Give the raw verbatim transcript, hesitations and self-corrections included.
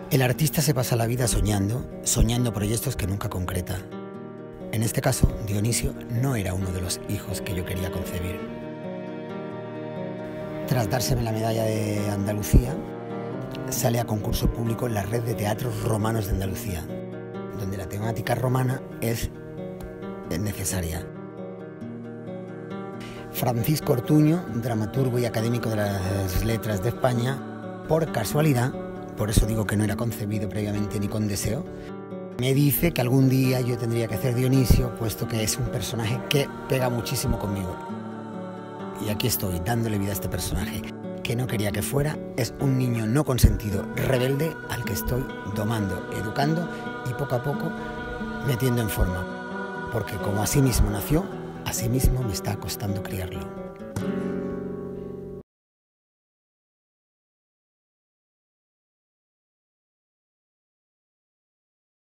El artista se pasa la vida soñando, soñando proyectos que nunca concreta. En este caso, Dionisio no era uno de los hijos que yo quería concebir. Tras dárseme la medalla de Andalucía, sale a concurso público en la red de teatros romanos de Andalucía, donde la temática romana es necesaria. Francisco Ortuño, dramaturgo y académico de las letras de España, por casualidad, por eso digo que no era concebido previamente ni con deseo, me dice que algún día yo tendría que hacer Dionisio, puesto que es un personaje que pega muchísimo conmigo. Y aquí estoy, dándole vida a este personaje, que no quería que fuera. Es un niño no consentido, rebelde, al que estoy domando, educando y poco a poco metiendo en forma. Porque como así mismo nació, así mismo me está costando criarlo.